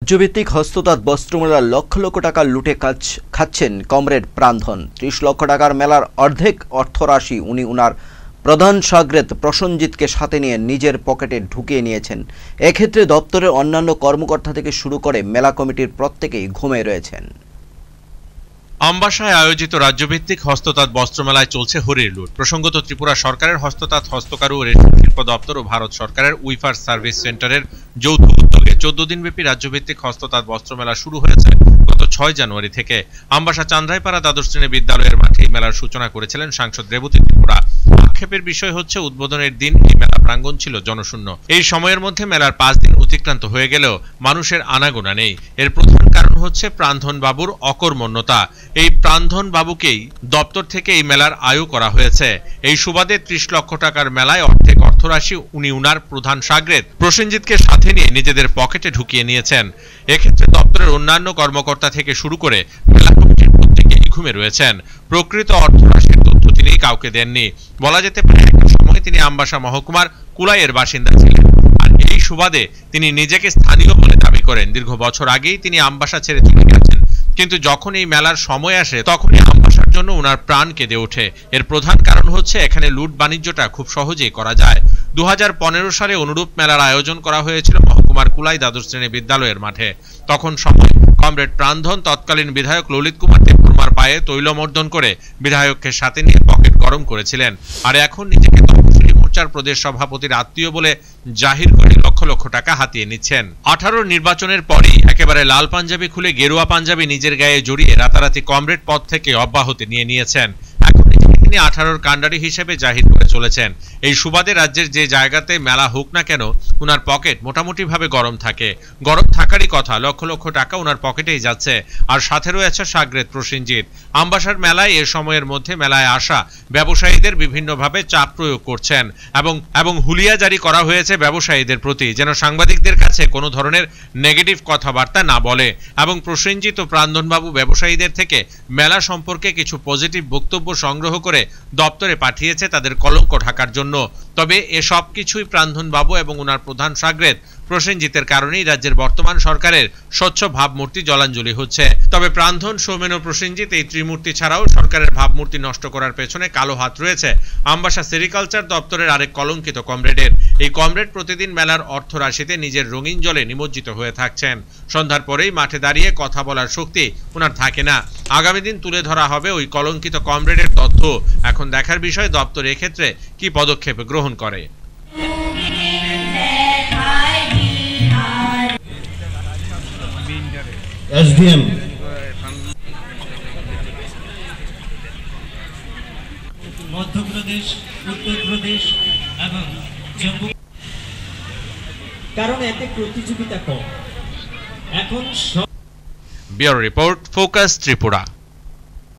রাজ্যভিত্তিক হস্ততাঁত বস্ত্রমেলার লক্ষ লক্ষ টাকা লুটে খাচ্ছেন কমরেড প্রাণধন। ৩০ লক্ষ টাকার মেলার অর্ধেক অর্থরাশি উনি উনার প্রধান সাগরেদ প্রসেনজিৎকে সাথে নিয়ে নিজের পকেটে ঢুকিয়ে নিয়েছেন। এক্ষেত্রে দপ্তরের অন্যান্য কর্মকর্তা থেকে শুরু করে মেলা কমিটির প্রত্যেকেই ঘুমিয়ে রয়েছেন। আমবাসায় আয়োজিত রাজ্যভিত্তিক হস্ততাঁত বস্ত্রমেলায় চলছে হরির লুট। প্রসঙ্গত, ত্রিপুরা সরকারের হস্ততাঁত, হস্তকারু ও রেশম শিল্প দপ্তর ও ভারত সরকারের উইফার সার্ভিস সেন্টারের যৌথ উদ্যোগে 14 দিনব্যাপী রাজ্যভিত্তিক হস্ততাঁত বস্ত্রমেলা শুরু হয়েছে গত 6 জানুয়ারি থেকে। আমবাসা চান্দ্রাইপাড়া দ্বাদশ শ্রেণী বিদ্যালয়ের মাঠে এই মেলার সূচনা করেছিলেন সাংসদ রেবতী ত্রিপুরা। আক্ষেপের বিষয় হচ্ছে, উদ্বোধনের দিন এই মেলা প্রাঙ্গণ ছিল জনশূন্য। এই সময়ের মধ্যে মেলার 5 দিন অতিক্রান্ত হয়ে গেলেও মানুষের আনাগোনা নেই। এর প্রধান কারণ হচ্ছে প্রাণধন বাবুর অকর্মণ্যতা। এই প্রাণধন বাবুকেই দপ্তর থেকে এই মেলার আয়ু করা হয়েছে। এই সুবাদে 30 লক্ষ টাকার মেলায় অর্ধেক অর্থরাশি উনি উনার প্রধান সাগরেদ প্রসেনজিৎকে সাথে নিয়ে নিজেদের পকেটে ঢুকিয়ে নিয়েছেন। এক্ষেত্রে দপ্তরের অন্যান্য কর্মকর্তা থেকে শুরু করে মেলা কমিটির প্রত্যেকেই ঘুমে রয়েছেন। প্রকৃত অর্থরাশির তথ্য তিনি কাউকে দেননি। বলা যেতে পারে, একটা সময় তিনি আমবাসা মহকুমার কুলাইয়ের বাসিন্দা ছিলেন, আর এই সুবাদে তিনি নিজেকে স্থানীয় বলে দাবি করেন। দীর্ঘ বছর আগেই তিনি আমবাসা ছেড়ে চলে গেছেন, কিন্তু যখন এই মেলার সময় আসে তখনই আমবাসার জন্য উনার প্রাণ কেঁদে ওঠে। এর প্রধান কারণ হচ্ছে এখানে লুট বাণিজ্যটা খুব সহজেই করা যায়। 2015 সালে অনুরূপ মেলার আয়োজন করা হয়েছিল মহকুমার কুলাই দ্বাদশ শ্রেণী বিদ্যালয়ের মাঠে। তখন সময় কমরেড প্রাণধন তৎকালীন বিধায়ক ললিত কুমার দেববর্মার পায়ে তৈলমর্দন করে বিধায়ককে সাথে নিয়ে পকেট গরম করেছিলেন। আর এখন নিজেকে তপশিলি মোর্চার প্রদেশ সভাপতির আত্মীয় বলে জাহির করে লক্ষ লক্ষ টাকা হাতিয়ে নিচ্ছেন। 18 নির্বাচনের পরই একেবারে লাল পাঞ্জাবি খুলে গেরুয়া পাঞ্জাবি নিজের গায়ে জড়িয়ে রাতারাতি কমরেড পদ থেকে অব্যাহতি নিয়ে নিয়েছেন। এখন তিনি 18 কাণ্ডারি হিসেবে জাহির করে চলেছেন। এই সুবাদে রাজ্যের যে জায়গাতে মেলা হোক না কেন, উনার পকেট মোটামুটি ভাবে গরম থাকে। গরম থাকারই কথা, লক্ষ লক্ষ টাকা উনার পকেটেই যাচ্ছে। আর সাথে রয়েছে সাগরেদ প্রসেনজিৎ। আমবাসার মেলায় এ সময়ের মধ্যে মেলায় আসা ব্যবসায়ীদের বিভিন্নভাবে চাপ প্রয়োগ করছেন এবং হুলিয়া জারি করা হয়েছে ব্যবসায়ীদের প্রতি, যেন সাংবাদিকদের কাছে কোনো ধরনের নেগেটিভ কথাবার্তা না বলে। এবং প্রসেনজিৎ ও প্রাণধনবাবু ব্যবসায়ীদের থেকে মেলা সম্পর্কে কিছু পজিটিভ বক্তব্য সংগ্রহ করে দপ্তরে পাঠিয়েছে তাদের কলঙ্ক ঢাকার জন্য। তবে এসব কিছুই প্রাণধনবাবু এবং উনার প্রধান সাগরেদ প্রসেনজিতের কারণেই রাজ্যের বর্তমান সরকারের স্বচ্ছ ভাবমূর্তি জলাঞ্জলি হচ্ছে। তবে প্রাণধন, সৌমেন ও প্রসেনজিৎ এই ত্রিমূর্তি ছাড়াও সরকারের ভাবমূর্তি নষ্ট করার পেছনে কালো হাত রয়েছে আমবাসা সেরিকালচার দপ্তরের আরেক কলঙ্কিত কমরেডের। এই কমরেড প্রতিদিন মেলার অর্থরাশিতে নিজের রঙিন জলে নিমজ্জিত হয়ে থাকছেন। সন্ধ্যার পরেই মাঠে দাঁড়িয়ে কথা বলার শক্তি উনার থাকে না। আগামী দিন তুলে ধরা হবে ওই কলঙ্কিত কমরেডের তথ্য। এখন দেখার বিষয় দপ্তর এক্ষেত্রে কি পদক্ষেপ গ্রহণ করে। SDM মধ্যপ্রদেশ, উত্তরপ্রদেশ এবং জম্মু, কারণ এতে প্রতিযোগিতা কম। এখন ব্যুরো রিপোর্ট, ফোকাস ত্রিপুরা।